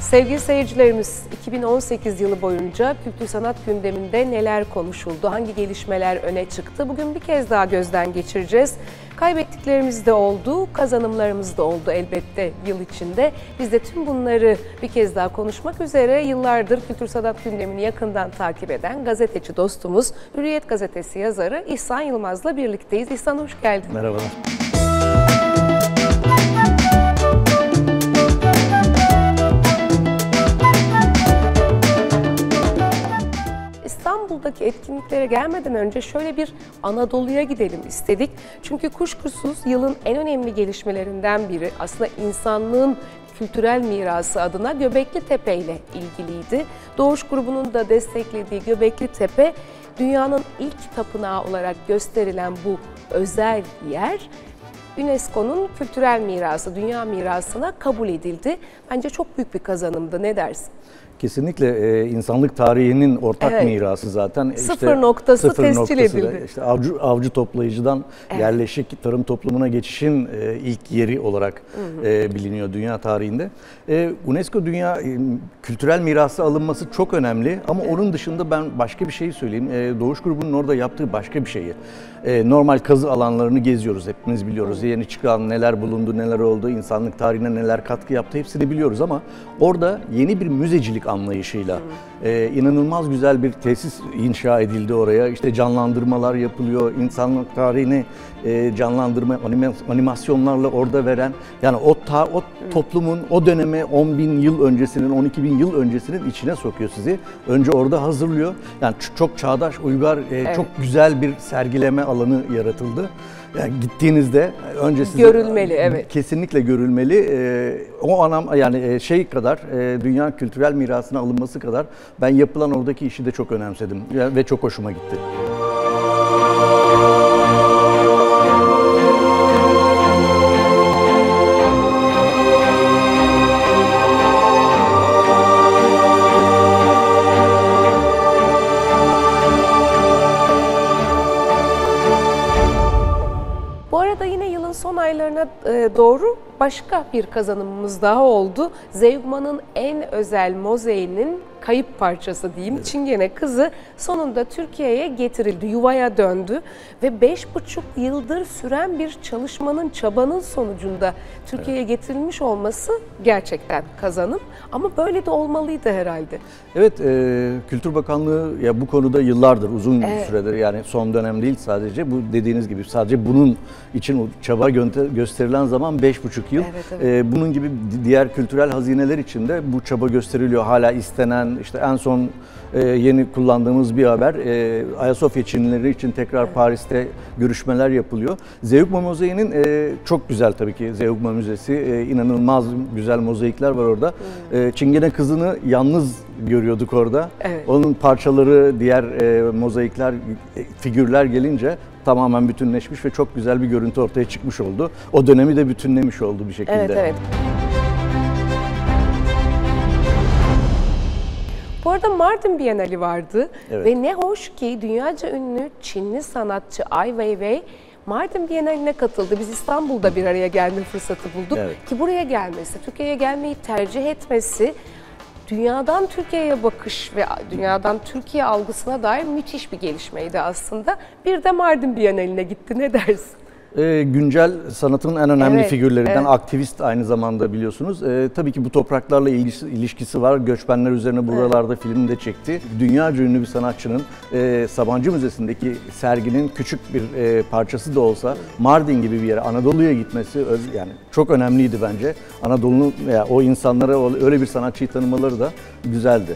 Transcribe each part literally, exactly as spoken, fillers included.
Sevgili seyircilerimiz, iki bin on sekiz yılı boyunca kültür sanat gündeminde neler konuşuldu, hangi gelişmeler öne çıktı? Bugün bir kez daha gözden geçireceğiz. Kaybettiklerimiz de oldu, kazanımlarımız da oldu elbette yıl içinde. Biz de tüm bunları bir kez daha konuşmak üzere yıllardır kültür sanat gündemini yakından takip eden gazeteci dostumuz, Hürriyet Gazetesi yazarı İhsan Yılmaz'la birlikteyiz. İhsan, hoş geldin. Merhabalar. İstanbul'daki etkinliklere gelmeden önce şöyle bir Anadolu'ya gidelim istedik. Çünkü kuşkusuz yılın en önemli gelişmelerinden biri aslında insanlığın kültürel mirası adına Göbekli Tepe ile ilgiliydi. Doğuş grubunun da desteklediği Göbekli Tepe, dünyanın ilk tapınağı olarak gösterilen bu özel yer, UNESCO'nun kültürel mirası, dünya mirasına kabul edildi. Bence çok büyük bir kazanımdı. Ne dersin? Kesinlikle e, insanlık tarihinin ortak evet. mirası zaten. Sıfır işte, noktası sıfır tescil noktası edildi. Da, işte avcı, avcı toplayıcıdan evet. yerleşik tarım toplumuna geçişin e, ilk yeri olarak hı hı. E, biliniyor dünya tarihinde. E, UNESCO Dünya e, Kültürel Mirası alınması çok önemli ama evet. onun dışında ben başka bir şey söyleyeyim. E, Doğuş grubunun orada yaptığı başka bir şeyi. E, normal kazı alanlarını geziyoruz, hepimiz biliyoruz. Hı. Yeni çıkan neler bulundu, neler oldu, insanlık tarihine neler katkı yaptı hepsini biliyoruz ama orada yeni bir müzecilik anlayışıyla e, inanılmaz güzel bir tesis inşa edildi oraya. İşte canlandırmalar yapılıyor, insanlık tarihini e, canlandırma animasyonlarla orada veren, yani o ta, o toplumun o döneme on bin yıl öncesinin, on iki bin yıl öncesinin içine sokuyor sizi. Önce orada hazırlıyor. Yani çok çağdaş, uygar, e, evet. çok güzel bir sergileme alanı yaratıldı. Yani gittiğinizde önce size görülmeli, evet. Kesinlikle görülmeli. Ee, o anlam yani şey kadar e, dünya kültürel mirasına alınması kadar ben yapılan oradaki işi de çok önemsedim ve çok hoşuma gitti. Son aylarına doğru başka bir kazanımımız daha oldu. Zeugma'nın en özel mozaiğinin kayıp parçası diyeyim, evet. Çingene Kızı sonunda Türkiye'ye getirildi, yuvaya döndü ve beş buçuk yıldır süren bir çalışmanın, çabanın sonucunda Türkiye'ye evet. getirilmiş olması gerçekten kazanım. Ama böyle de olmalıydı herhalde. Evet, e, Kültür Bakanlığı ya bu konuda yıllardır, uzun evet. süredir, yani son dönem değil sadece, bu dediğiniz gibi sadece bunun için çaba gösterilen zaman beş buçuk yıl. Evet, evet. E, bunun gibi diğer kültürel hazineler için de bu çaba gösteriliyor. Hala istenen, işte en son e, yeni kullandığımız bir haber, e, Ayasofya Çinileri için tekrar evet. Paris'te görüşmeler yapılıyor. Zeugma Mozaiği'nin e, çok güzel tabii ki, Zeugma Müzesi, e, inanılmaz güzel mozaikler var orada. E, Çingene Kızı'nı yalnız görüyorduk orada. Evet. Onun parçaları, diğer e, mozaikler, e, figürler gelince tamamen bütünleşmiş ve çok güzel bir görüntü ortaya çıkmış oldu. O dönemi de bütünlemiş oldu bir şekilde. Evet, evet. Bu arada Mardin Bienali vardı evet. ve ne hoş ki dünyaca ünlü Çinli sanatçı Ai Weiwei Mardin Bienali'ne katıldı. Biz İstanbul'da bir araya gelme fırsatı bulduk evet. ki buraya gelmesi, Türkiye'ye gelmeyi tercih etmesi, dünyadan Türkiye'ye bakış ve dünyadan Türkiye algısına dair müthiş bir gelişmeydi aslında. Bir de Mardin Bienali'ne gitti. Ne dersin? E, güncel sanatın en önemli evet, figürlerinden, evet. aktivist aynı zamanda biliyorsunuz. E, tabii ki bu topraklarla ilgisi, ilişkisi var. Göçmenler üzerine buralarda evet. film de çekti. Dünyaca ünlü bir sanatçının e, Sabancı Müzesi'ndeki serginin küçük bir e, parçası da olsa Mardin gibi bir yere, Anadolu'ya gitmesi yani çok önemliydi bence. Anadolu'nun veya o insanlara öyle bir sanatçıyı tanımaları da güzeldi.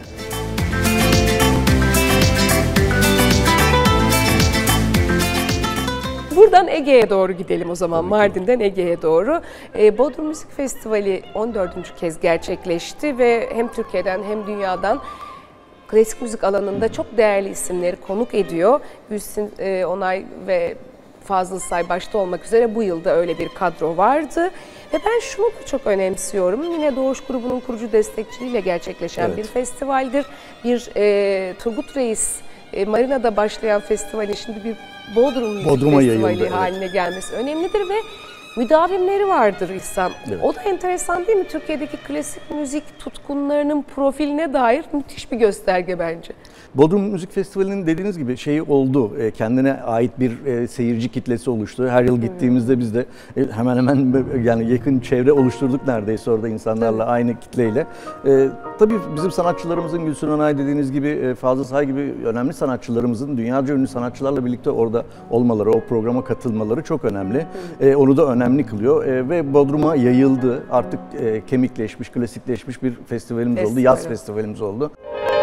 Buradan Ege'ye doğru gidelim o zaman. Mardin'den Ege'ye doğru. Bodrum Müzik Festivali on dördüncü kez gerçekleşti ve hem Türkiye'den hem dünyadan klasik müzik alanında çok değerli isimleri konuk ediyor. Gülsün Onay ve Fazıl Say başta olmak üzere bu yılda öyle bir kadro vardı. Ve ben şunu da çok önemsiyorum. Yine Doğuş grubunun kurucu destekçiliğiyle gerçekleşen evet. bir festivaldir. Bir e, Turgut Reis e, Marina'da başlayan festivalin şimdi bir Bodrum Müzik Festivali haline evet. gelmesi önemlidir ve müdavimleri vardır İhsan. Evet. O da enteresan değil mi? Türkiye'deki klasik müzik tutkunlarının profiline dair müthiş bir gösterge bence. Bodrum Müzik Festivali'nin dediğiniz gibi şeyi oldu. Kendine ait bir seyirci kitlesi oluştu. Her yıl gittiğimizde biz de hemen hemen yani yakın çevre oluşturduk neredeyse orada insanlarla, evet, aynı kitleyle. Ee, tabii bizim sanatçılarımızın, Gülsün Onay dediğiniz gibi, Fazıl Say gibi önemli sanatçılarımızın dünyaca ünlü sanatçılarla birlikte orada olmaları, o programa katılmaları çok önemli. Ee, onu da önemli kılıyor ee, ve Bodrum'a yayıldı. Artık e, kemikleşmiş, klasikleşmiş bir festivalimiz Festival. oldu. Yaz festivalimiz oldu.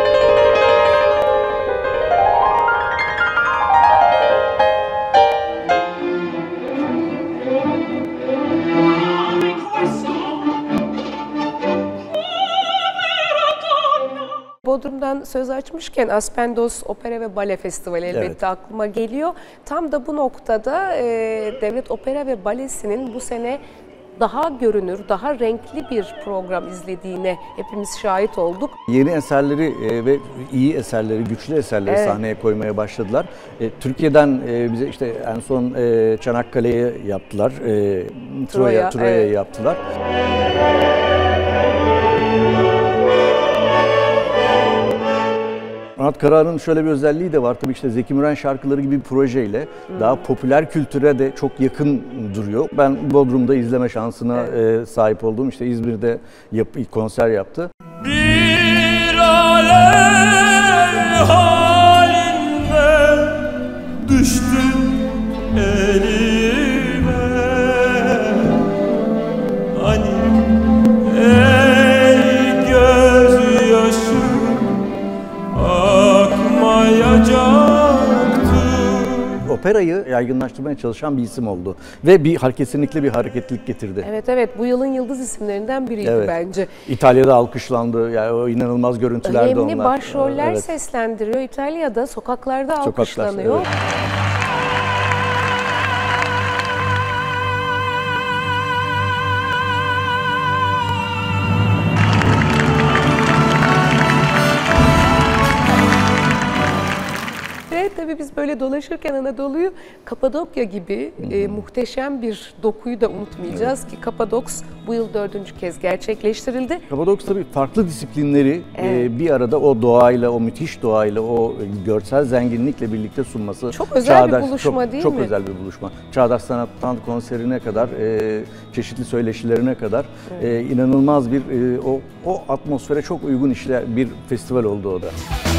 Bodrum'dan söz açmışken Aspendos Opera ve Bale Festivali elbette, evet, aklıma geliyor. Tam da bu noktada e, Devlet Opera ve Balesi'nin bu sene daha görünür, daha renkli bir program izlediğine hepimiz şahit olduk. Yeni eserleri e, ve iyi eserleri, güçlü eserleri, evet, sahneye koymaya başladılar. E, Türkiye'den e, bize işte en son e, Çanakkale'ye yaptılar, e, Troya, Troya'ya evet. yaptılar. Murat Karahan'ın şöyle bir özelliği de var. Tabii işte Zeki Müren şarkıları gibi bir projeyle hmm. daha popüler kültüre de çok yakın duruyor. Ben Bodrum'da izleme şansına evet. e, sahip oldum. İşte İzmir'de yap, konser yaptı. Bir alev halinde düştün elime, hani ey gözyaşı operayı yaygınlaştırmaya çalışan bir isim oldu. Ve bir kesinlikle bir hareketlilik getirdi. Evet evet, bu yılın yıldız isimlerinden biriydi, evet, bence. İtalya'da alkışlandı. Yani o inanılmaz görüntüler de onlar. Önemli başroller evet. seslendiriyor. İtalya'da sokaklarda Sokaklar, alkışlanıyor. Evet. Tabii biz böyle dolaşırken Anadolu'yu Kapadokya gibi hmm. e, muhteşem bir dokuyu da unutmayacağız, evet, ki Kapadoks bu yıl dördüncü kez gerçekleştirildi. Kapadoks tabii farklı disiplinleri evet. e, bir arada o doğayla, o müthiş doğayla, o görsel zenginlikle birlikte sunması. Çok özel çağdaş, bir buluşma çok, değil çok mi? Çok özel bir buluşma. Çağdaş Sanat'tan konserine kadar, e, çeşitli söyleşilerine kadar evet. e, inanılmaz bir e, o, o atmosfere çok uygun işler bir festival oldu o da.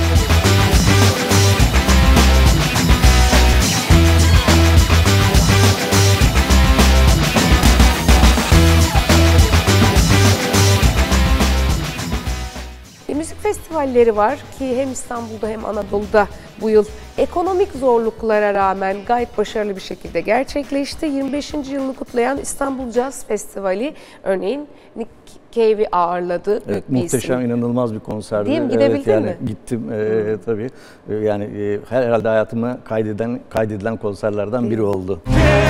Festivalleri var ki hem İstanbul'da hem Anadolu'da bu yıl ekonomik zorluklara rağmen gayet başarılı bir şekilde gerçekleşti. yirmi beşinci yılını kutlayan İstanbul Jazz Festivali örneğin Nick Cave'i ağırladı. Evet, muhteşem, isim. inanılmaz bir konserdi. Değil mi? Gidebildin evet, yani mi? Gittim e, tabii. E, yani e, herhalde hayatıma kaydeden kaydedilen konserlerden Değil biri mi? oldu.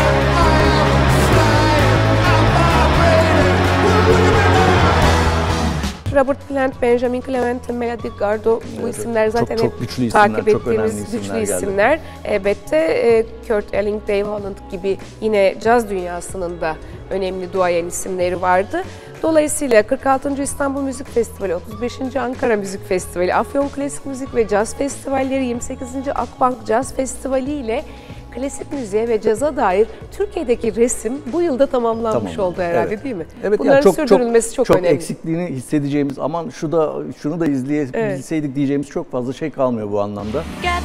Robert Plant, Benjamin Clement, Melody Gardot, bu evet, isimler zaten çok, çok güçlü isimler, takip ettiğimiz isimler güçlü isimler. Geldi. Elbette Kurt Elling, Dave Holland gibi yine caz dünyasının da önemli duayen isimleri vardı. Dolayısıyla kırk altıncı İstanbul Müzik Festivali, otuz beşinci Ankara Müzik Festivali, Afyon Klasik Müzik ve Caz Festivalleri, yirmi sekizinci Akbank Caz Festivali ile klasik müziğe ve caza dair Türkiye'deki resim bu yılda tamamlanmış tamam. oldu herhalde, evet, değil mi? Evet, bunların yani çok, sürdürülmesi çok, çok, çok önemli. Çok eksikliğini hissedeceğimiz, aman şu da şunu da izleyebilseydik evet. diyeceğimiz çok fazla şey kalmıyor bu anlamda.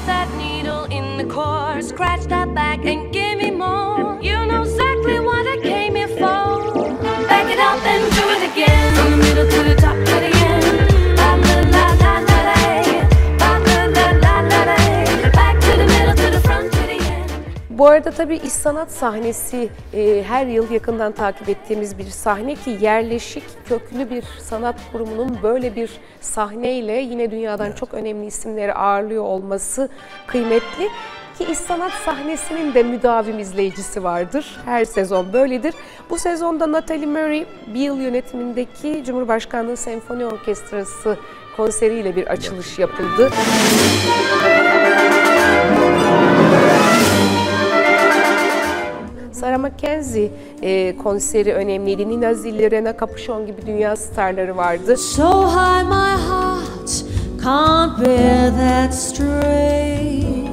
Bu arada tabii iş sanat sahnesi e, her yıl yakından takip ettiğimiz bir sahne ki yerleşik köklü bir sanat kurumunun böyle bir sahneyle yine dünyadan evet. çok önemli isimleri ağırlıyor olması kıymetli. Ki iş sanat sahnesinin de müdavim izleyicisi vardır. Her sezon böyledir. Bu sezonda Natalie Murray, Beale yönetimindeki Cumhurbaşkanlığı Senfoni Orkestrası konseriyle bir açılış yapıldı. Sarah Mackenzie e, konseri önemliydi. Nina Zilli, Rena Capuchon gibi dünya starları vardı. So high my heart can't bear that strain.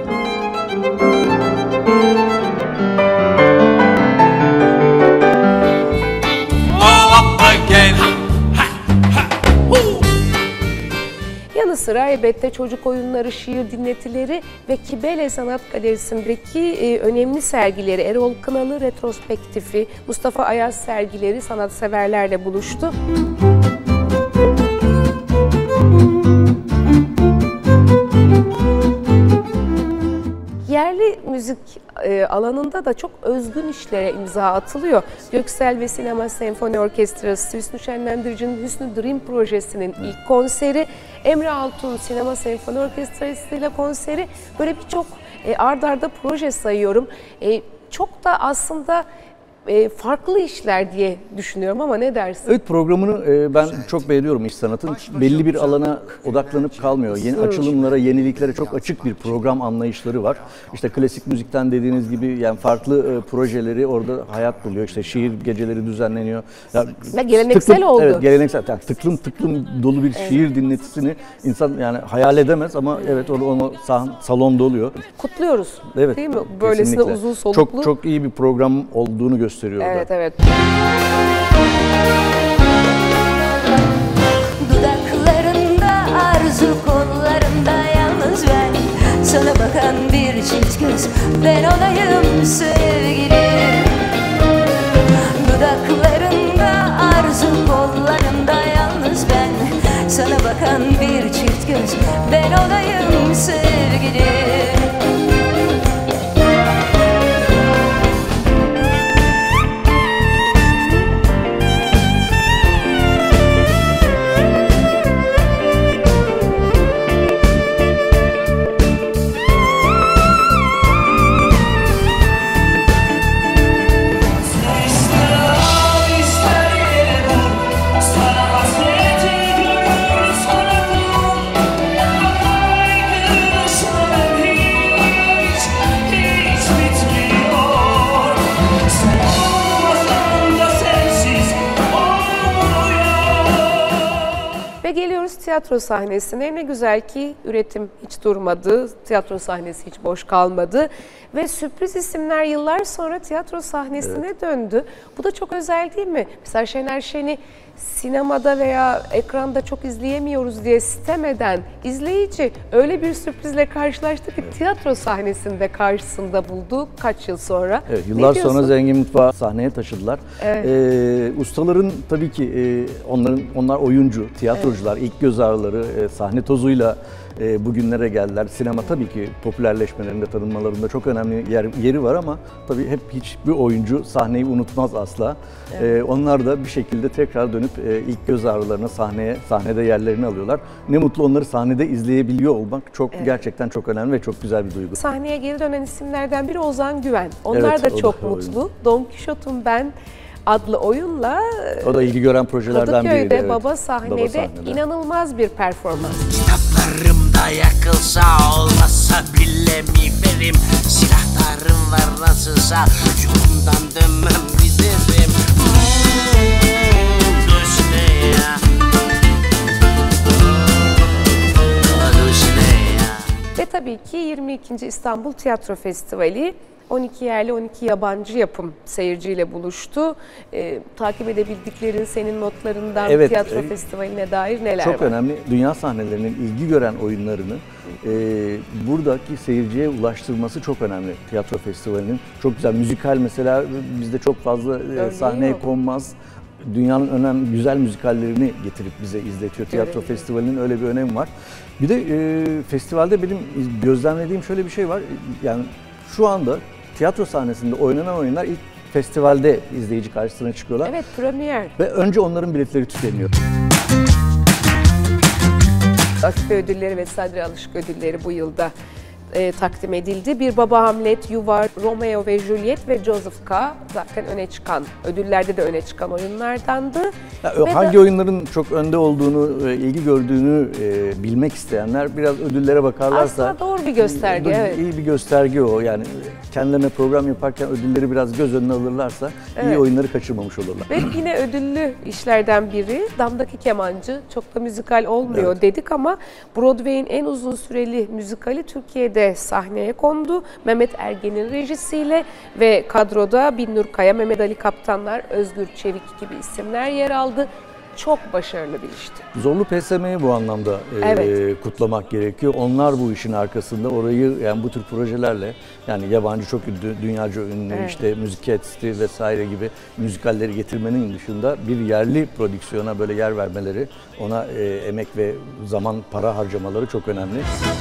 Yanı sıra elbette çocuk oyunları, şiir dinletileri ve Kibele Sanat Galerisi'ndeki e, önemli sergileri, Erol Kınalı retrospektifi, Mustafa Ayaz sergileri sanatseverlerle buluştu. Yerli müzik e, alanında da çok özgün işlere imza atılıyor. Göksel ve Sinema Senfoni Orkestrası, Hüsnü Şenlendirici'nin Hüsnü Dream projesinin ilk konseri, Emre Altun Sinema Senfoni Orkestrası ile konseri, böyle birçok e, ard arda proje sayıyorum. E, çok da aslında e, farklı işler diye düşünüyorum ama ne dersin? Evet, programını e, ben çok beğeniyorum iş sanatın. Belli bir alana odaklanıp kalmıyor. Yeni açılımlara, yeniliklere çok açık bir program anlayışları var. İşte klasik müzikten dediğiniz gibi yani farklı e, projeleri orada hayat buluyor. İşte şiir geceleri düzenleniyor. Ya, Ve geleneksel tıklım, oldu. Evet, geleneksel. Yani tıklım tıklım dolu bir şiir dinletisini insan yani hayal edemez ama evet onu, onu sah- salonda oluyor. Kutluyoruz. Evet. Değil mi? Böylesine Kesinlikle. uzun soluklu. Çok çok iyi bir program olduğunu gösteriyor. Evet, orada. evet. Dudaklarında arzu, kollarında yalnız ben. Sana bakan bir çift göz, ben olayım sevgilim. Dudaklarında arzu, kollarında yalnız ben. Sana bakan bir çift göz, ben olayım sevgilim. Geliyoruz tiyatro sahnesine. Ne güzel ki üretim hiç durmadı, tiyatro sahnesi hiç boş kalmadı ve sürpriz isimler yıllar sonra tiyatro sahnesine evet. döndü. Bu da çok özel değil mi? Mesela Şener Şen'i sinemada veya ekranda çok izleyemiyoruz diye sitem eden izleyici öyle bir sürprizle karşılaştı ki evet. tiyatro sahnesinde karşısında buldu kaç yıl sonra. Evet, yıllar sonra Zengin Mutfağı sahneye taşıdılar. Evet. Ee, ustaların tabii ki e, onların onlar oyuncu, tiyatrocular, evet. ilk göz ağrıları, e, sahne tozuyla e, bugünlere geldiler. Sinema tabii ki popülerleşmelerinde, tanınmalarında çok önemli yer, yeri var ama tabii hep hiçbir oyuncu sahneyi unutmaz asla. Evet. E, onlar da bir şekilde tekrar dönüp e, ilk göz ağrılarına sahneye, sahnede yerlerini alıyorlar. Ne mutlu onları sahnede izleyebiliyor olmak çok evet. gerçekten çok önemli ve çok güzel bir duygu. Sahneye geri dönen isimlerden biri Ozan Güven. Onlar evet, da çok da mutlu. Oyun. Don Kişot'un Ben adlı oyunla o da ilgi gören projelerden biriydi. Kadıköy'de evet. Baba sahnede, Baba sahnede inanılmaz bir performans. Kitaplarımda yakılsa olmasa bile miğferim, silahlarım var nasılsa ucundan dönmem giderim. Ve tabii ki yirmi ikinci İstanbul Tiyatro Festivali on iki yerli on iki yabancı yapım seyirciyle buluştu. Ee, takip edebildiklerin senin notlarından evet, tiyatro e, festivaline dair neler çok var? Çok önemli. Dünya sahnelerinin ilgi gören oyunlarını e, buradaki seyirciye ulaştırması çok önemli tiyatro festivalinin. Çok güzel müzikal mesela bizde çok fazla e, sahneye yok. konmaz. Dünyanın önemli güzel müzikallerini getirip bize izletiyor. Tiyatro evet. festivalinin öyle bir önemi var. Bir de e, festivalde benim gözlemlediğim şöyle bir şey var. Yani şu anda tiyatro sahnesinde oynanan oyunlar ilk festivalde izleyici karşısına çıkıyorlar. Evet, premier. Ve önce onların biletleri tükeniyor. Afife ödülleri ve Sadri Alışık ödülleri bu yılda e, takdim edildi. Bir Baba Hamlet, Yuvar, Romeo ve Juliet ve Joseph K. zaten öne çıkan, ödüllerde de öne çıkan oyunlardandı. Ya, hangi da, oyunların çok önde olduğunu, ilgi gördüğünü e, bilmek isteyenler biraz ödüllere bakarlarsa... Aslında doğru bir gösterge, iyi, evet. İyi bir gösterge o. Yani kendilerine program yaparken ödülleri biraz göz önüne alırlarsa Evet. iyi oyunları kaçırmamış olurlar. Ve yine ödüllü işlerden biri Damdaki Kemancı. Çok da müzikal olmuyor Evet. dedik ama Broadway'in en uzun süreli müzikali Türkiye'de sahneye kondu. Mehmet Ergen'in rejisiyle ve kadroda Binnur Kaya, Mehmet Ali Kaptanlar, Özgür Çevik gibi isimler yer aldı. Çok başarılı bir işti. Zorlu P S M'yi bu anlamda e, Evet. kutlamak gerekiyor. Onlar bu işin arkasında orayı yani bu tür projelerle yani yabancı çok ünlü, dünyaca ünlü Evet. işte Müzik Etsti vesaire gibi müzikalleri getirmenin dışında bir yerli prodüksiyona böyle yer vermeleri, ona e, emek ve zaman, para harcamaları çok önemli.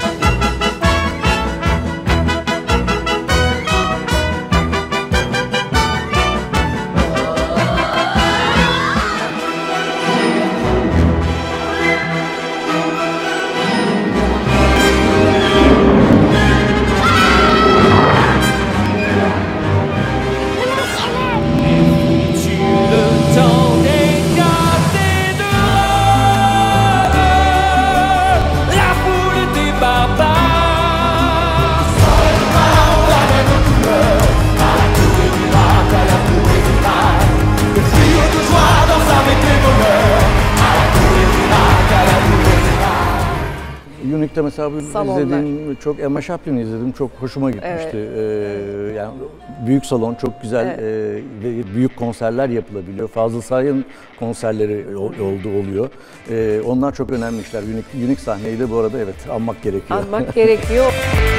Unique'de mesela bir Salonlar. izlediğim, çok Emma Chaplin'i izledim, çok hoşuma gitmişti. Ee, yani büyük salon, çok güzel Evet. e, ve büyük konserler yapılabiliyor. Fazıl Say'ın konserleri ol- oldu oluyor. Ee, onlar çok önemli işler. Unique, Unique sahneyi de bu arada evet anmak gerekiyor. Anmak gerekiyor.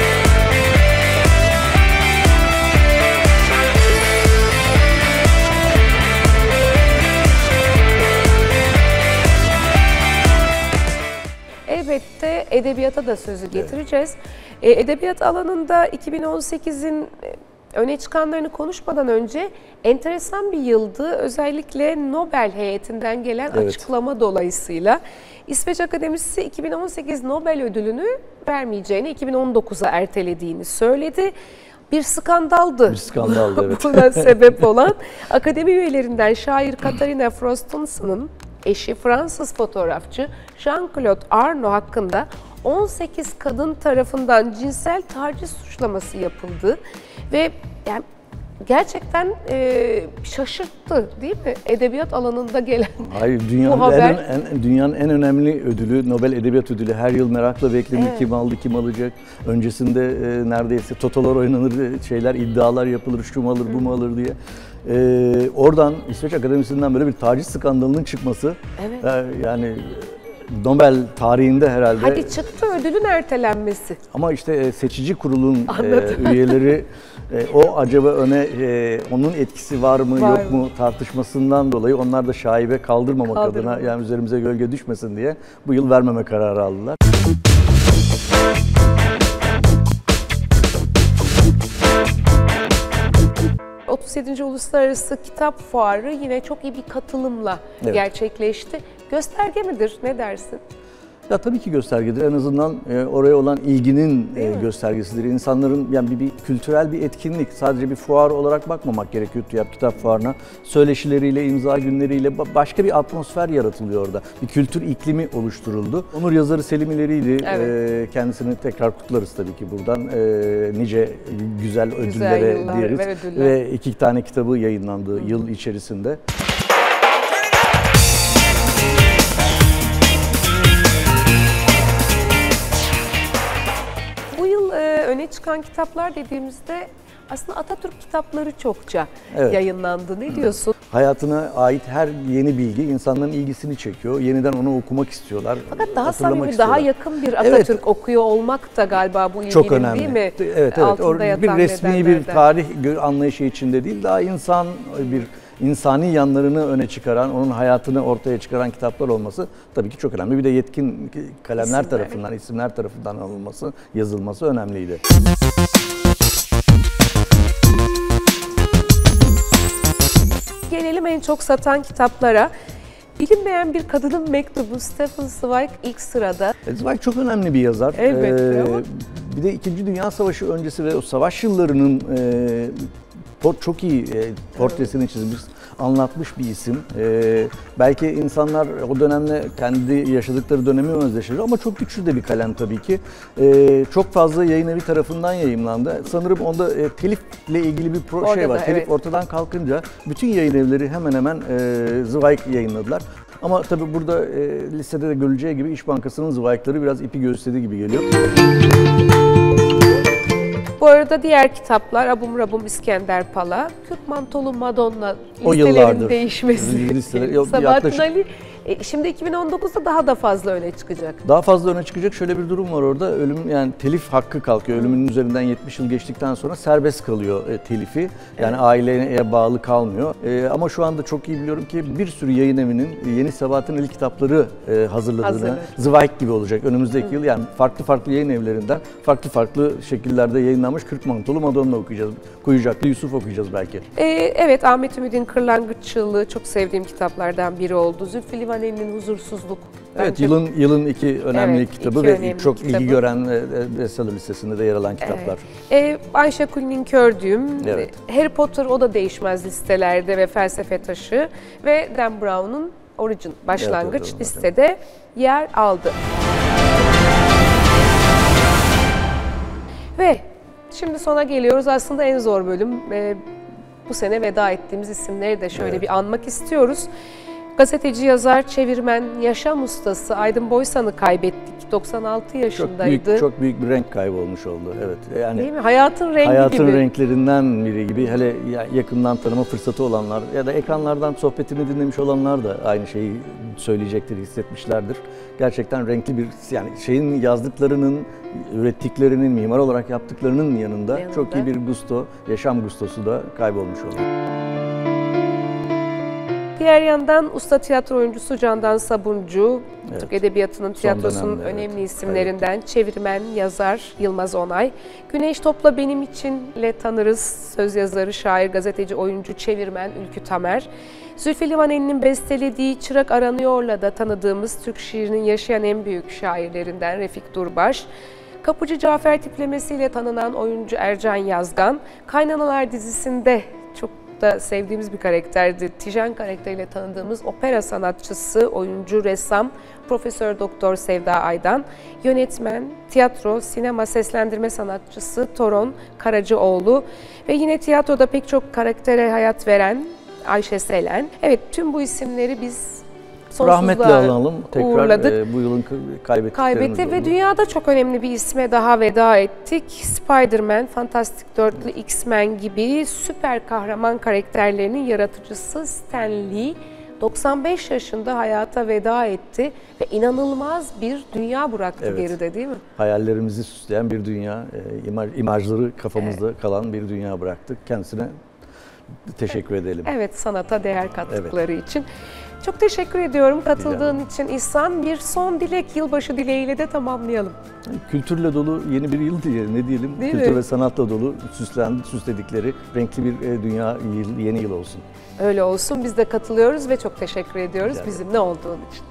Elbette edebiyata da sözü getireceğiz. E, edebiyat alanında iki bin on sekizin öne çıkanlarını konuşmadan önce enteresan bir yıldı. Özellikle Nobel heyetinden gelen Evet. açıklama dolayısıyla İsveç Akademisi iki bin on sekiz Nobel ödülünü vermeyeceğini, iki bin on dokuza ertelediğini söyledi. Bir skandaldı. Bir skandaldı, evet. Buna sebep olan akademi üyelerinden şair Katarina Frostenson'un eşi Fransız fotoğrafçı Jean-Claude Arnault hakkında on sekiz kadın tarafından cinsel taciz suçlaması yapıldı ve yani gerçekten e, şaşırttı değil mi? Edebiyat alanında gelen Hayır, dünyanın, bu haber. en, en, dünyanın en önemli ödülü, Nobel Edebiyat Ödülü. Her yıl merakla beklenir, Evet. kim aldı, kim alacak. Öncesinde e, neredeyse totolar oynanır, şeyler, iddialar yapılır, şu mu alır, bu mu alır diye. E, oradan İsveç Akademisi'nden böyle bir taciz skandalının çıkması, Evet. e, yani Nobel tarihinde herhalde. Hadi çıktı ödülün ertelenmesi. Ama işte e, seçici kurulun e, Anladım. üyeleri e, o acaba öne e, onun etkisi var mı Var yok mı? mu tartışmasından dolayı onlar da şaibe kaldırmamak Kaldırmamak. adına yani üzerimize gölge düşmesin diye bu yıl vermeme kararı aldılar. otuz yedinci Uluslararası Kitap Fuarı yine çok iyi bir katılımla Evet. gerçekleşti. Gösterge midir? Ne dersin? Ya tabii ki göstergedir. En azından e, oraya olan ilginin e, mi? göstergesidir. İnsanların yani bir, bir kültürel bir etkinlik, sadece bir fuar olarak bakmamak gerekiyor TÜYAP Kitap Fuarı'na. Söyleşileriyle, imza günleriyle ba- başka bir atmosfer yaratılıyor orada. Bir kültür iklimi oluşturuldu. Onur yazarı Selim İleri'ydi. Evet. E, kendisini tekrar kutlarız tabii ki buradan. E, nice güzel ödüllere Güzel yıllar diyeriz. ve ödüller. Ve iki tane kitabı yayınlandı yıl içerisinde. Bu yıl e, öne çıkan kitaplar dediğimizde aslında Atatürk kitapları çokça Evet. yayınlandı. Ne diyorsun? Hayatına ait her yeni bilgi insanların ilgisini çekiyor. Yeniden onu okumak istiyorlar. Fakat daha hatırlamak samimi, daha istiyorlar. yakın bir Atatürk okuyor olmak da galiba bu ilginin Çok önemli. değil mi? Evet, evet. Altında Or- bir yatan resmi bir nedenlerden. tarih gö- anlayışı içinde değil, daha insan bir insani yanlarını öne çıkaran, onun hayatını ortaya çıkaran kitaplar olması tabii ki çok önemli. Bir de yetkin kalemler İsimler. tarafından, isimler tarafından alınması, yazılması önemliydi. Gelelim en çok satan kitaplara. Bilinmeyen bir kadının mektubu Stefan Zweig ilk sırada. Zweig çok önemli bir yazar. Elbette ama- Bir de İkinci Dünya Savaşı öncesi ve o savaş yıllarının e, por- çok iyi e, portresini çizmiş. anlatmış bir isim. Ee, belki insanlar o dönemle kendi yaşadıkları dönemi özdeşleştirir ama çok güçlü de bir kalem tabii ki. Ee, çok fazla yayın evi tarafından yayımlandı. Sanırım onda e, telifle ilgili bir pro şey var. Da, Telif evet. ortadan kalkınca bütün yayın evleri hemen hemen e, Zweig yayınladılar. Ama tabii burada e, listede de görüleceği gibi İş Bankası'nın Zweig'ları biraz ipi gösterdiği gibi geliyor. Bu arada diğer kitaplar Abum Rabum İskender Pala, Kürk Mantolu Madonna O listelerin yıllardır. değişmesi. Listeler- yok, Sabahattin yaklaşık- Ali e, şimdi iki bin on dokuzda daha da fazla öne çıkacak. Daha fazla öne çıkacak şöyle bir durum var orada. Ölüm yani telif hakkı kalkıyor. Ölümünün üzerinden yetmiş yıl geçtikten sonra serbest kalıyor e, telifi. Yani Evet. aileye bağlı kalmıyor. E, ama şu anda çok iyi biliyorum ki bir sürü yayın evinin yeni Sabahattin Ali kitapları e, hazırladığını, Hazırladı. Zweig gibi olacak önümüzdeki yıl. Yani farklı farklı yayın evlerinden farklı farklı şekillerde yayınlanmış Kürk Mantolu Madonna okuyacağız. Kuyucaklı Yusuf okuyacağız belki. E, evet, Ahmet Ümit'in Kırlangıççılığı çok sevdiğim kitaplardan biri oldu. Zülfü Livaneli'nin Huzursuzluk. Evet, Bence- yılın yılın iki önemli Evet, kitabı iki ve önemli çok kitabı. ilgi gören e, e, bestseller listesinde de yer alan kitaplar. E, Ayşe Kulli'nin Kördüğüm, Evet. Harry Potter o da değişmez listelerde ve Felsefe Taşı ve Dan Brown'un Origin başlangıç Evet, evet, evet. listede yer aldı. Ve şimdi sona geliyoruz. Aslında en zor bölüm. E, bu sene veda ettiğimiz isimleri de şöyle Evet. bir anmak istiyoruz. Gazeteci, yazar, çevirmen, yaşam ustası Aydın Boysan'ı kaybettik. doksan altı Çok yaşındaydı. büyük çok büyük bir renk kaybı olmuş oldu. Evet. Yani Değil mi? Hayatın rengi hayatın gibi. renklerinden biri gibi, hele ya- yakından tanıma fırsatı olanlar ya da ekranlardan sohbetini dinlemiş olanlar da aynı şeyi söyleyecektir, hissetmişlerdir. Gerçekten renkli bir, yani şeyin yazdıklarının, ürettiklerinin, mimar olarak yaptıklarının yanında, Yanında. çok iyi bir gusto, yaşam gustosu da kaybolmuş oldu. Diğer yandan usta tiyatro oyuncusu Candan Sabuncu, Evet. Türk Edebiyatı'nın, tiyatrosunun dönemde, önemli evet. isimlerinden, çevirmen, yazar Yılmaz Onay. Güneş Topla Benim İçin'le tanırız. Söz yazarı, şair, gazeteci, oyuncu, çevirmen Ülkü Tamer. Zülfü Livaneli'nin bestelediği Çırak Aranıyor'la da tanıdığımız Türk şiirinin yaşayan en büyük şairlerinden Refik Durbaş. Kapıcı Cafer tiplemesiyle tanınan oyuncu Ercan Yazgan. Kaynanalar dizisinde çok da sevdiğimiz bir karakterdi. Tijen karakteriyle tanıdığımız opera sanatçısı, oyuncu, ressam, Profesör Doktor Sevda Aydan, yönetmen, tiyatro, sinema seslendirme sanatçısı Toron Karacaoğlu ve yine tiyatroda pek çok karaktere hayat veren Ayşe Selen. Evet, tüm bu isimleri biz sonsuzluğa Rahmetle analım. Tekrar uğurladık. e, bu yılın kaybettiklerimiz Kaybetti ve oldu. dünyada çok önemli bir isme daha veda ettik. Spider-Man, Fantastic Dörtlü, X-Men gibi süper kahraman karakterlerinin yaratıcısı Stan Lee doksan beş yaşında hayata veda etti ve inanılmaz bir dünya bıraktı Evet. geride, değil mi? Hayallerimizi süsleyen bir dünya, e, imaj, imajları kafamızda kalan bir dünya bıraktık. Kendisine teşekkür edelim. Evet, sanata değer kattıkları için. Çok teşekkür ediyorum katıldığın ederim. için İhsan. Bir son dilek, yılbaşı dileğiyle de tamamlayalım. Kültürle dolu yeni bir yıl diye ne diyelim? Değil Kültür mi? ve sanatla dolu süslendi, süsledikleri renkli bir e, dünya yıl, yeni yıl olsun. Öyle olsun. Biz de katılıyoruz ve çok teşekkür ediyoruz Rica ederim. bizimle olduğun için.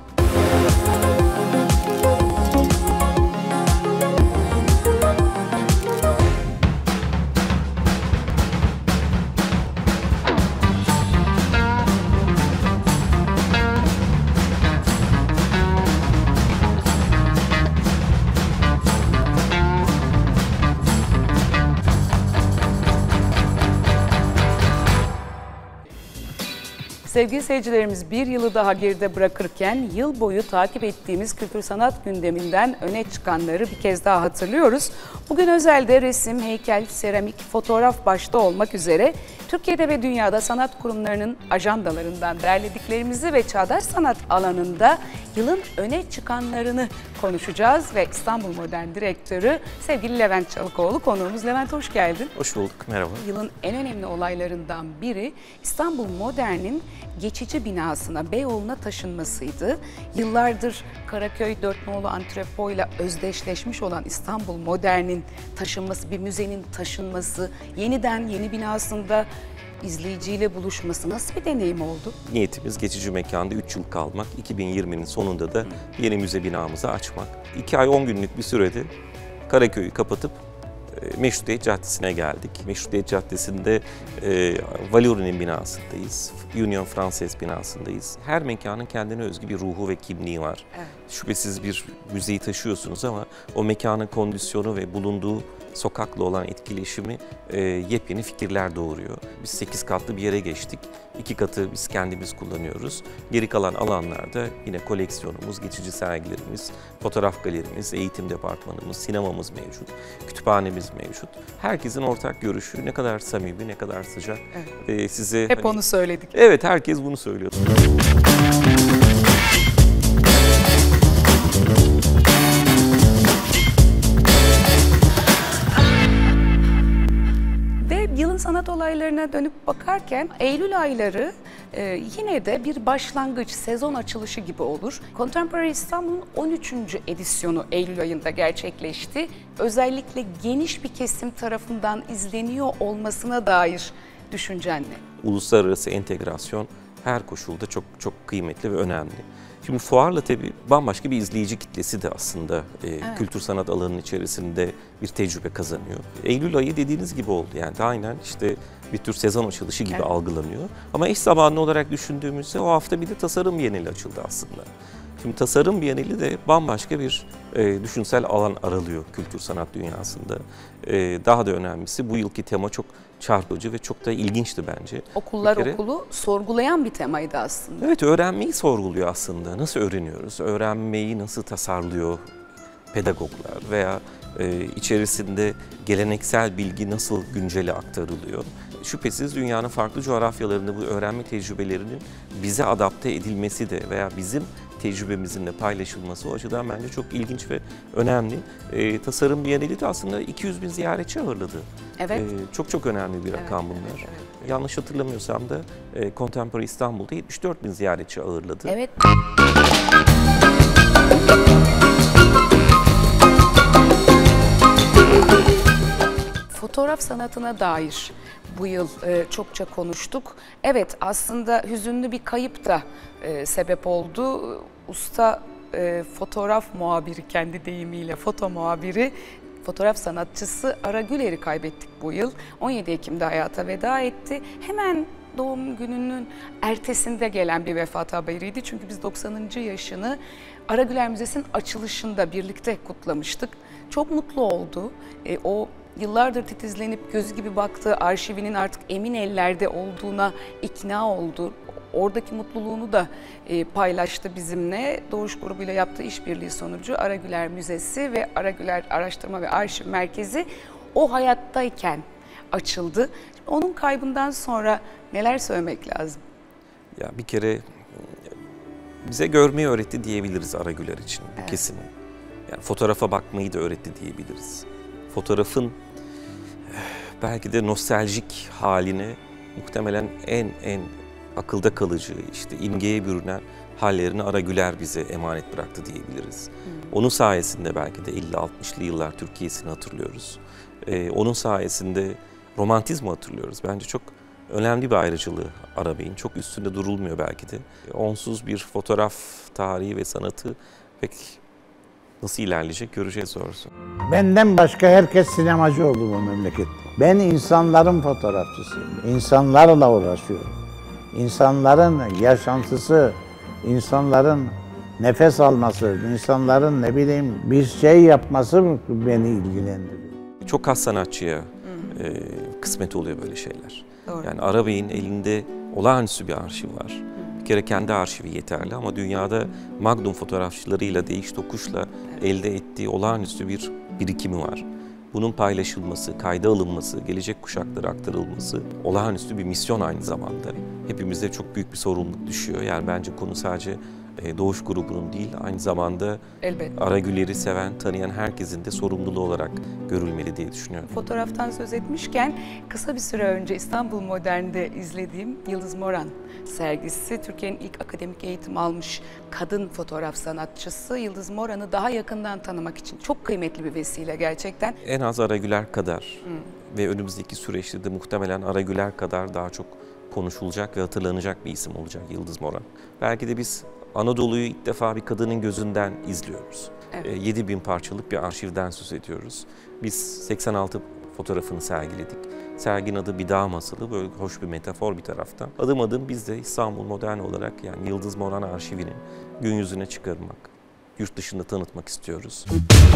Sevgili seyircilerimiz, bir yılı daha geride bırakırken yıl boyu takip ettiğimiz kültür sanat gündeminden öne çıkanları bir kez daha hatırlıyoruz. Bugün özelde resim, heykel, seramik, fotoğraf başta olmak üzere Türkiye'de ve dünyada sanat kurumlarının ajandalarından derlediklerimizi ve çağdaş sanat alanında yılın öne çıkanlarını konuşacağız ve İstanbul Modern Direktörü sevgili Levent Çalıkoğlu konuğumuz. Levent, hoş geldin. Hoş bulduk, merhaba. Yılın en önemli olaylarından biri İstanbul Modern'in geçici binasına, Beyoğlu'na taşınmasıydı. Yıllardır Karaköy dört nolu antrepoyla özdeşleşmiş olan İstanbul Modern'in taşınması, bir müzenin taşınması, yeniden yeni binasında izleyiciyle buluşması nasıl bir deneyim oldu? Niyetimiz geçici mekanda üç yıl kalmak, iki bin yirminin sonunda da yeni müze binamızı açmak. iki ay on günlük bir sürede Karaköy'ü kapatıp e, Meşrutiyet Caddesi'ne geldik. Meşrutiyet Caddesi'nde e, Valori'nin binasındayız. Union Française binasındayız. Her mekanın kendine özgü bir ruhu ve kimliği var. Evet. Şüphesiz bir müzeyi taşıyorsunuz ama o mekanın kondisyonu ve bulunduğu sokakla olan etkileşimi e, yepyeni fikirler doğuruyor. Biz sekiz katlı bir yere geçtik. İki katı biz kendimiz kullanıyoruz. Geri kalan alanlarda yine koleksiyonumuz, geçici sergilerimiz, fotoğraf galerimiz, eğitim departmanımız, sinemamız mevcut, kütüphanemiz mevcut. Herkesin ortak görüşü ne kadar samimi, ne kadar sıcak. Evet. E, size Hep hani, onu söyledik. Evet, herkes bunu söylüyor. Yılın sanat olaylarına dönüp bakarken Eylül ayları e, yine de bir başlangıç, sezon açılışı gibi olur. Contemporary İstanbul'un on üçüncü edisyonu Eylül ayında gerçekleşti. Özellikle geniş bir kesim tarafından izleniyor olmasına dair düşüncen ne? Uluslararası entegrasyon her koşulda çok çok kıymetli ve önemli. Şimdi fuarla tabii bambaşka bir izleyici kitlesi de aslında e, evet. kültür sanat alanının içerisinde bir tecrübe kazanıyor. Eylül ayı dediğiniz gibi oldu yani aynen işte bir tür sezon açılışı gibi evet. algılanıyor. Ama eş zamanlı olarak düşündüğümüzde o hafta bir de tasarım bienali açıldı aslında. Şimdi tasarım bienali de bambaşka bir e, düşünsel alan aralıyor kültür sanat dünyasında. E, daha da önemlisi bu yılki tema çok çarpıcı ve çok da ilginçti bence. Okullar kere, okulu sorgulayan bir temaydı aslında. Evet, öğrenmeyi sorguluyor aslında. Nasıl öğreniyoruz? Öğrenmeyi nasıl tasarlıyor pedagoglar veya e, içerisinde geleneksel bilgi nasıl güncele aktarılıyor? Şüphesiz dünyanın farklı coğrafyalarında bu öğrenme tecrübelerinin bize adapte edilmesi de veya bizim tecrübemizin de paylaşılması o açıdan bence çok ilginç ve önemli. E, tasarım Bienali de aslında iki yüz bin ziyaretçi ağırladı. Evet. E, çok çok önemli bir rakam evet, bunlar. Evet, evet. Yanlış hatırlamıyorsam da e, Contemporary İstanbul'da yetmiş dört bin ziyaretçi ağırladı. Evet. Fotoğraf sanatına dair bu yıl e, çokça konuştuk. Evet, aslında hüzünlü bir kayıp da e, sebep oldu. Usta e, fotoğraf muhabiri, kendi deyimiyle foto muhabiri, fotoğraf sanatçısı Ara Güler'i kaybettik bu yıl. on yedi Ekim'de hayata veda etti. Hemen doğum gününün ertesinde gelen bir vefat haberiydi. Çünkü biz doksanıncı yaşını Ara Güler Müzesi'nin açılışında birlikte kutlamıştık. Çok mutlu oldu. E, o yıllardır titizlenip gözü gibi baktığı arşivinin artık emin ellerde olduğuna ikna oldu. Oradaki mutluluğunu da e, paylaştı bizimle. Doğuş grubuyla yaptığı işbirliği sonucu Ara Güler Müzesi ve Ara Güler Araştırma ve Arşiv Merkezi o hayattayken açıldı. Onun kaybından sonra neler söylemek lazım? Ya bir kere bize görmeyi öğretti diyebiliriz Ara Güler için, bu evet. kesin. Yani fotoğrafa bakmayı da öğretti diyebiliriz. Fotoğrafın belki de nostaljik haline muhtemelen en en akılda kalıcı, işte imgeye bürünen hallerini Ara Güler bize emanet bıraktı diyebiliriz. Hmm. Onun sayesinde belki de elli altmışlı yıllar Türkiye'sini hatırlıyoruz. Ee, onun sayesinde romantizmi hatırlıyoruz. Bence çok önemli bir ayrıcalığı Ara Bey'in. Çok üstünde durulmuyor belki de. Onsuz bir fotoğraf tarihi ve sanatı pek nasıl ilerleyecek göreceğiz doğrusu. Benden başka herkes sinemacı oldu bu memlekette. Ben insanların fotoğrafçısıyım. İnsanlarla uğraşıyorum. İnsanların yaşantısı, insanların nefes alması, insanların ne bileyim bir şey yapması beni ilgilendiriyor. Çok az sanatçıya e, kısmet oluyor böyle şeyler. Doğru. Yani Ara Bey'in elinde olağanüstü bir arşiv var. Bir kere kendi arşivi yeterli ama dünyada Magnum fotoğrafçılarıyla değiş tokuşla elde ettiği olağanüstü bir birikimi var. Bunun paylaşılması, kayda alınması, gelecek kuşaklara aktarılması olağanüstü bir misyon aynı zamanda. Hepimize çok büyük bir sorumluluk düşüyor. Yani bence konu sadece Doğuş grubunun değil, aynı zamanda Elbette. Ara Güler'i seven, tanıyan herkesin de sorumluluğu olarak görülmeli diye düşünüyorum. Fotoğraftan söz etmişken kısa bir süre önce İstanbul Modern'de izlediğim Yıldız Moran sergisi, Türkiye'nin ilk akademik eğitim almış kadın fotoğraf sanatçısı Yıldız Moran'ı daha yakından tanımak için çok kıymetli bir vesile gerçekten. En az Ara Güler kadar hmm. ve önümüzdeki süreçte de muhtemelen Ara Güler kadar daha çok konuşulacak ve hatırlanacak bir isim olacak Yıldız Moran. Belki de biz Anadolu'yu ilk defa bir kadının gözünden izliyoruz. Evet. E, yedi bin parçalık bir arşivden söz ediyoruz. Biz seksen altı fotoğrafını sergiledik. Serginin adı Bir Dağ Masalı, böyle hoş bir metafor bir taraftan. Adım adım biz de İstanbul Modern olarak, yani Yıldız Moran Arşivini gün yüzüne çıkarmak, yurt dışında tanıtmak istiyoruz.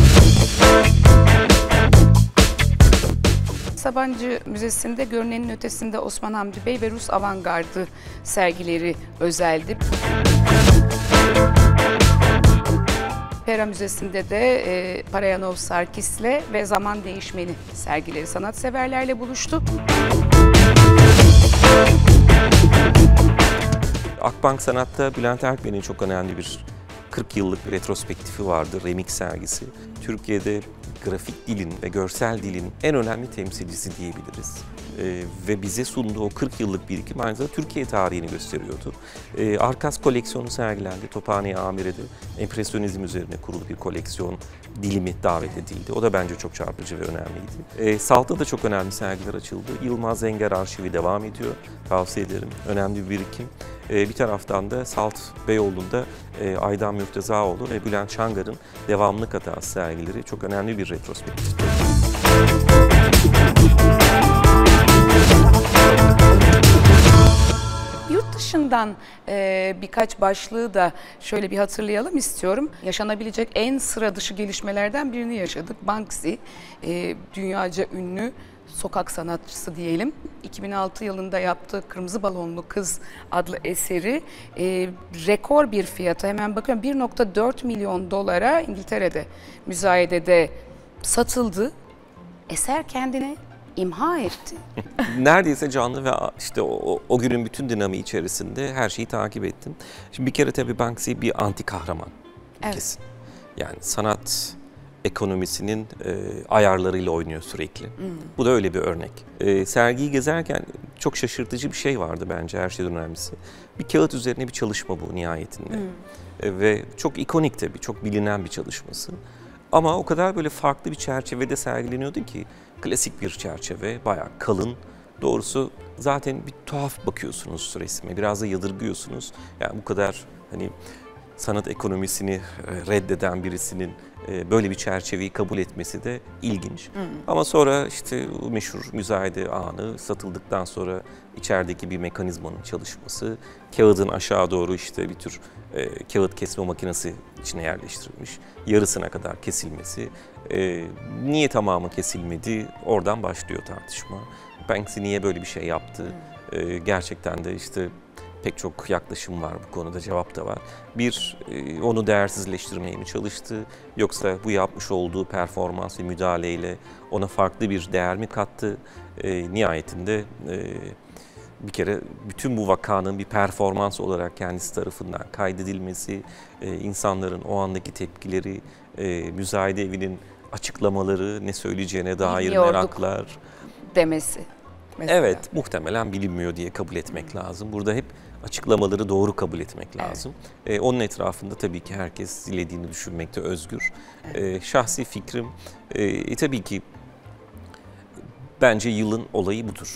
Sabancı Müzesi'nde görünenin ötesinde Osman Hamdi Bey ve Rus avantgardı sergileri özeldi. Pera Müzesi'nde de e, Parayanov Sarkis'le ve Zaman Değişmeni sergileri sanatseverlerle buluştu. Akbank Sanat'ta Bülent Erkmen'in çok önemli bir kırk yıllık bir retrospektifi vardı, Remix sergisi. Türkiye'de grafik dilin ve görsel dilin en önemli temsilcisi diyebiliriz. Ee, ve bize sunduğu o kırk yıllık birikim aynı zamanda Türkiye tarihini gösteriyordu. Ee, Arkas koleksiyonu sergilendi. Tophane Amire'de empresyonizm üzerine kurulu bir koleksiyon dilimi davet edildi. O da bence çok çarpıcı ve önemliydi. Ee, Salt'ta da çok önemli sergiler açıldı. Yılmaz Zenger arşivi devam ediyor. Tavsiye ederim. Önemli bir birikim. Ee, bir taraftan da Salt Beyoğlu'nda e, Aydan Mürtezaoğlu ve Bülent Çangar'ın devamlık hatası sergileri çok önemli bir retrospektif. Yurt dışından e, birkaç başlığı da şöyle bir hatırlayalım istiyorum. Yaşanabilecek en sıra dışı gelişmelerden birini yaşadık. Banksy, e, dünyaca ünlü sokak sanatçısı diyelim. iki bin altı yılında yaptığı Kırmızı Balonlu Kız adlı eseri e, rekor bir fiyata, hemen bakıyorum, bir nokta dört milyon dolara İngiltere'de müzayedede satıldı. Eser kendine imha etti. Neredeyse canlı ve işte o, o günün bütün dinamiği içerisinde her şeyi takip ettim. Şimdi bir kere tabii Banksy bir anti kahraman. Evet. Kesin. Yani sanat ekonomisinin e, ayarlarıyla oynuyor sürekli. Hmm. Bu da öyle bir örnek. E, sergiyi gezerken çok şaşırtıcı bir şey vardı bence, her şeyden önemlisi. Bir kağıt üzerine bir çalışma bu nihayetinde. Hmm. E, ve çok ikonik tabii, çok bilinen bir çalışması. Ama o kadar böyle farklı bir çerçevede sergileniyordu ki, klasik bir çerçeve, bayağı kalın. Doğrusu zaten bir tuhaf bakıyorsunuz resme, biraz da yadırgıyorsunuz. Yani bu kadar hani sanat ekonomisini reddeden birisinin böyle bir çerçeveyi kabul etmesi de ilginç. Hmm. Ama sonra işte o meşhur müzayede anı, satıldıktan sonra içerideki bir mekanizmanın çalışması, kağıdın aşağı doğru işte bir tür e, kağıt kesme makinesi içine yerleştirilmiş, yarısına kadar kesilmesi, e, niye tamamı kesilmedi, oradan başlıyor tartışma. Banksy niye böyle bir şey yaptı? Hmm. E, gerçekten de işte pek çok yaklaşım var bu konuda, cevap da var. Bir, onu değersizleştirmeye mi çalıştı, yoksa bu yapmış olduğu performans ve müdahaleyle ona farklı bir değer mi kattı? E, nihayetinde e, bir kere bütün bu vakanın bir performans olarak kendisi tarafından kaydedilmesi, e, insanların o andaki tepkileri, e, müzayede evinin açıklamaları, ne söyleyeceğine dair Bilmiyorduk meraklar demesi. Mesela. Evet, muhtemelen bilinmiyor diye kabul etmek lazım. Burada hep açıklamaları doğru kabul etmek lazım. Evet. Ee, onun etrafında tabii ki herkes dilediğini düşünmekte özgür. Evet. Ee, şahsi fikrim e, tabii ki bence yılın olayı budur.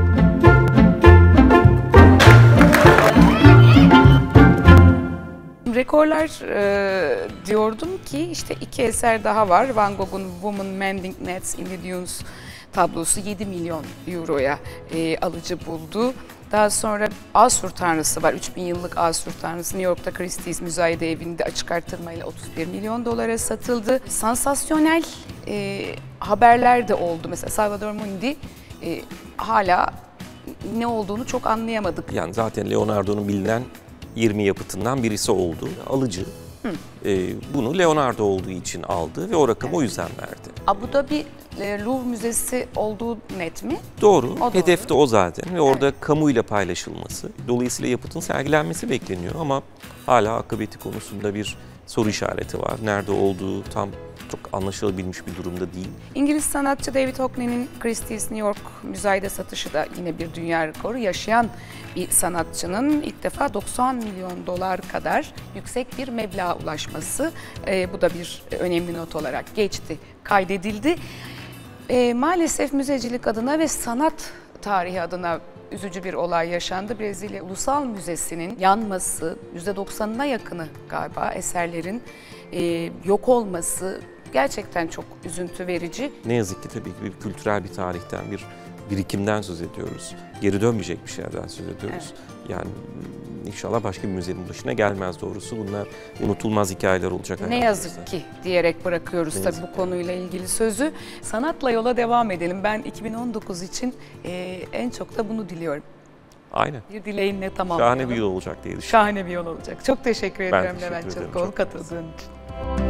Rekorlar e, diyordum ki işte iki eser daha var. Van Gogh'un Woman Mending Nets in the Dunes tablosu yedi milyon euroya e, alıcı buldu. Daha sonra Asur Tanrısı var. üç bin yıllık Asur Tanrısı New York'ta Christie's Müzayede Evi'nde açık artırmayla otuz bir milyon dolara satıldı. Sansasyonel e, haberler de oldu. Mesela Salvador Mundi e, hala ne olduğunu çok anlayamadık. Yani zaten Leonardo'nun bilinen yirmi yapıtından birisi oldu. Alıcı. E, bunu Leonardo olduğu için aldı ve o rakamı evet. o yüzden verdi. Abu Dhabi Louvre Müzesi olduğu net mi? Doğru. O Hedef doğru. de o zaten ve orada evet. kamuyla paylaşılması. Dolayısıyla yapıtın sergilenmesi bekleniyor ama hala akıbeti konusunda bir soru işareti var. Nerede olduğu tam çok anlaşılabilmiş bir durumda değil. İngiliz sanatçı David Hockney'nin Christie's New York müzayede satışı da yine bir dünya rekoru. Yaşayan bir sanatçının ilk defa doksan milyon dolar kadar yüksek bir meblağa ulaşması. E, bu da bir önemli not olarak geçti, kaydedildi. E, maalesef müzecilik adına ve sanat tarihi adına üzücü bir olay yaşandı. Brezilya Ulusal Müzesi'nin yanması, yüzde doksanına yakını galiba eserlerin e, yok olması gerçekten çok üzüntü verici. Ne yazık ki tabii ki bir kültürel bir tarihten, bir birikimden söz ediyoruz. Geri dönmeyecek bir şeylerden söz ediyoruz. Evet. Yani inşallah başka bir müzenin başına gelmez doğrusu. Bunlar unutulmaz hikayeler olacak. Ne yazık ki diyerek bırakıyoruz ne tabii bu konuyla ilgili sözü. Sanatla yola devam edelim. Ben iki bin on dokuz için e, en çok da bunu diliyorum. Aynen. Bir dileğinle tamamlayalım. Şahane bir yol olacak diye düşünüyorum. Şahane bir yol olacak. Çok teşekkür ediyorum teşekkür Levent ederim. Çalıkoğlu Çok katıldığın için.